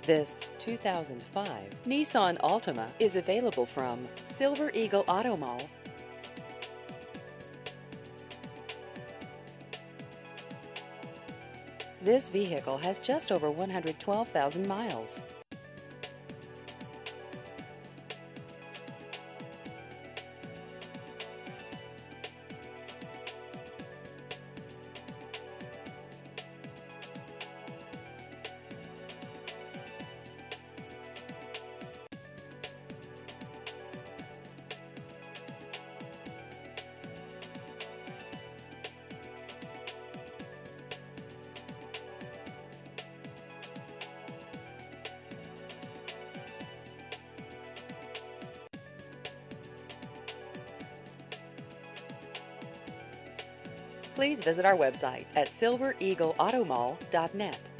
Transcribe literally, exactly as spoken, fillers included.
This two thousand five Nissan Altima is available from Silver Eagle Auto Mall. This vehicle has just over one hundred twelve thousand miles. Please visit our website at silver eagle auto mall dot net.